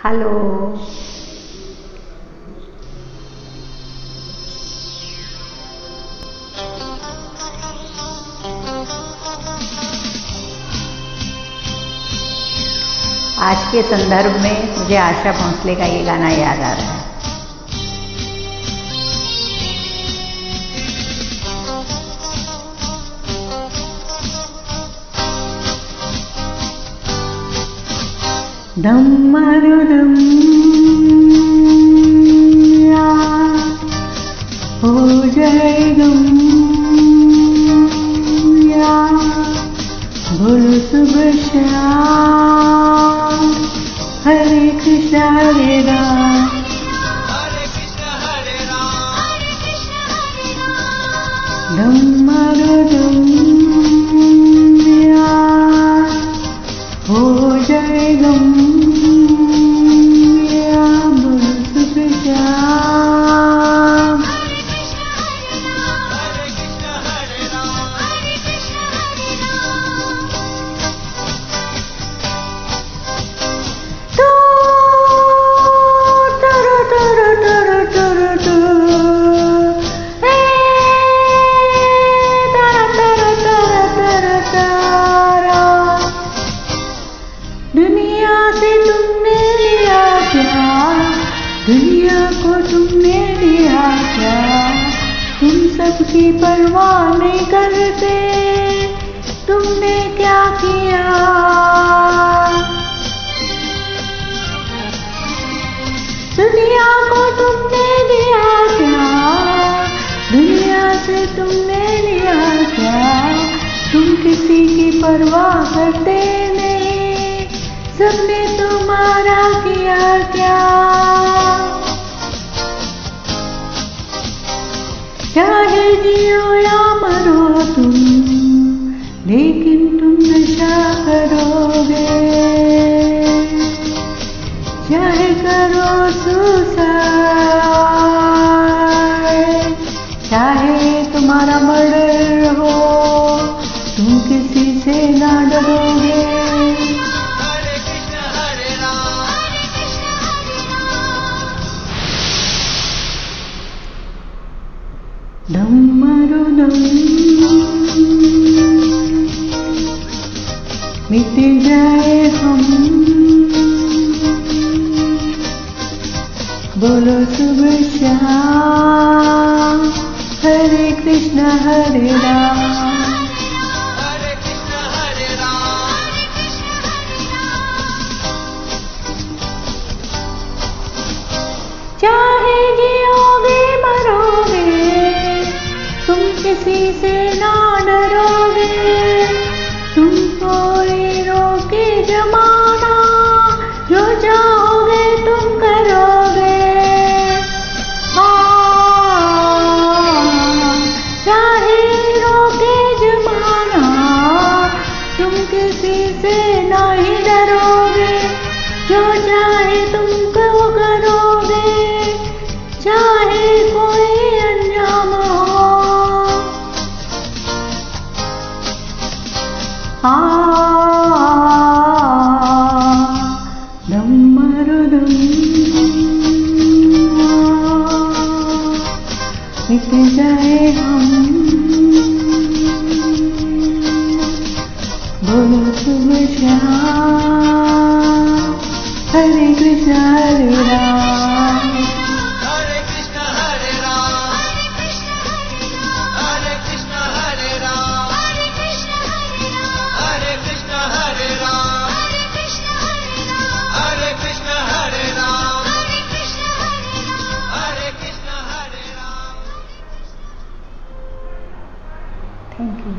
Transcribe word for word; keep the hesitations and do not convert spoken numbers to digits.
Hello. आज के संदर्भ में मुझे आशा भोसले का ये गाना याद आ रहा है। दम मारो दम या हो जाए गम या बोलो सुबह शाम हरे कृष्ण हरे राम हरे कृष्ण हरे राम दम मारो दम या हो जाए गम या बोलो सुबह शाम हरे कृष्ण हरे राम तो तरो तरो तरो तरो तो ए तरो तरो तरो तरो तारा दुनिया से तुमने लिया क्या, दुनिया को तुमने लिया क्या, तुम सबकी परवाह नहीं करते, तुमने क्या किया। दुनिया को तुमने लिया क्या, दुनिया से तुमने लिया क्या, तुम किसी की परवाह करते नहीं, सबने तुम्हारा किया क्या। चाहे जियो या मरो तुम, लेकिन तुम नशा करोगे, चाहे करो सुसाइड, चाहे तुम्हारा मर्डर हो, तुम किसी से ना डरोगे। हरे कृष्ण हरे राम दम मारो दम मिट जाए हम, बोलो सुबह शाम हरे कृष्ण हरे राम हरे कृष्ण हरे राम चाहे जियोगे मरोगे, तुम किसी से ना डरोगे, तुम कोई रोके जमाना, जो चाहोगे तुम करोगे। हाँ, चाहे रोके जमाना, तुम किसी से नहीं डरोगे, जो चाहे तुमको करोगे, चाहे कोई अंजाम हो। हाँ, दम मारो दम मिट जाए हम, बोलो सुबह शाम हरे कृष्ण हरे राम हरे कृष्ण हरे राम हरे कृष्ण हरे राम हरे कृष्ण हरे राम हरे कृष्ण हरे राम हरे कृष्ण हरे राम। Thank you.